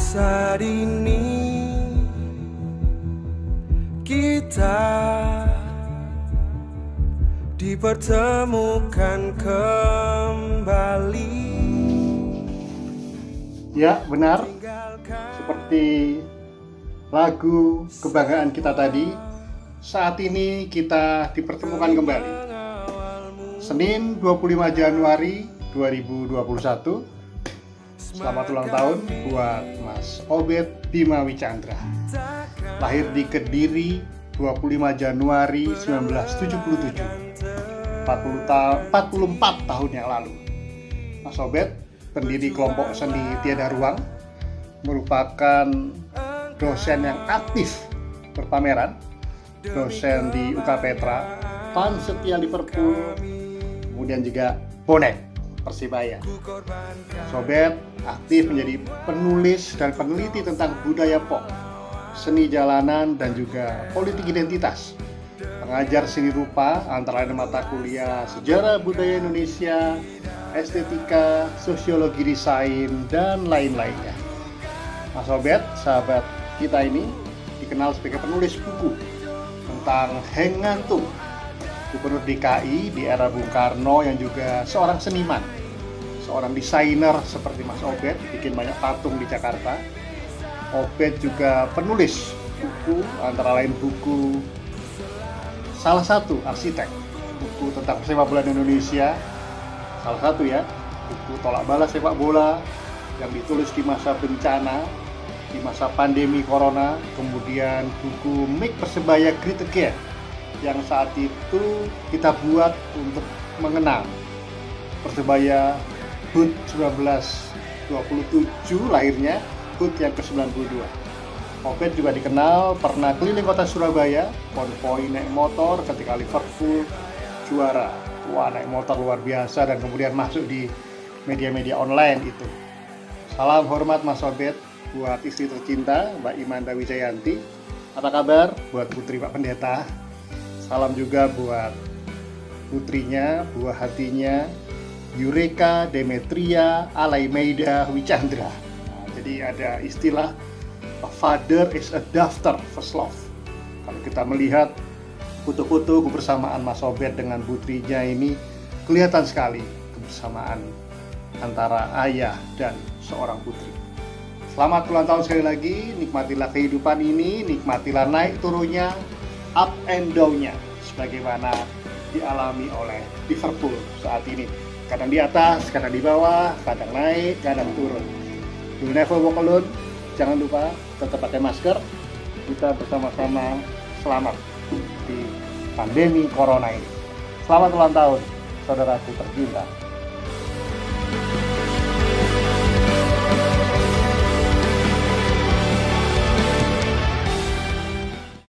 Saat ini kita dipertemukan kembali. Ya, benar. Seperti lagu kebanggaan kita tadi, saat ini kita dipertemukan kembali. Senin 25 Januari 2021. Selamat ulang tahun buat Mas Obed Bima Wicandra. Lahir di Kediri 25 Januari 1977, 44 tahun yang lalu. Mas Obed, pendiri kelompok seni Tiada Ruang, merupakan dosen yang aktif berpameran, dosen di UK Petra, fan setia Liverpool, kemudian juga bonek Persibaya. Sobet aktif menjadi penulis dan peneliti tentang budaya pop, seni jalanan, dan juga politik identitas. Pengajar seni rupa antara lain mata kuliah sejarah budaya Indonesia, estetika, sosiologi desain, dan lain-lainnya. Mas Obed, sahabat kita ini, dikenal sebagai penulis buku tentang Heng Ngantung, Gubernur DKI di era Bung Karno, yang juga seorang seniman, seorang desainer seperti Mas Obed, bikin banyak patung di Jakarta. Obed juga penulis buku, antara lain buku salah satu arsitek, buku tentang sepak bola Indonesia, salah satu ya, buku tolak balas sepak bola yang ditulis di masa bencana, di masa pandemi corona. Kemudian buku Make Persebaya Great Again, yang saat itu kita buat untuk mengenang Persebaya HUT 1927 lahirnya, HUT yang ke-92. Obed juga dikenal pernah keliling kota Surabaya, konvoi naik motor ketika Liverpool juara. Wah, naik motor luar biasa, dan kemudian masuk di media-media online itu. Salam hormat Mas Obed buat istri tercinta Mbak Imanda Wijayanti. Apa kabar buat putri Pak Pendeta? Salam juga buat putrinya, buah hatinya, Yureka Demetria Alaimeida Wicandra. Nah, jadi ada istilah a father is a daughter first love. Kalau kita melihat foto-foto kebersamaan Mas Obed dengan putrinya ini, kelihatan sekali kebersamaan antara ayah dan seorang putri. Selamat ulang tahun sekali lagi, nikmatilah kehidupan ini, nikmatilah naik turunnya, up and down-nya, sebagaimana dialami oleh Liverpool saat ini. Kadang di atas, kadang di bawah, kadang naik, kadang turun. You never walk alone. Jangan lupa tetap pakai masker. Kita bersama-sama selamat di pandemi corona ini. Selamat ulang tahun, saudaraku tercinta.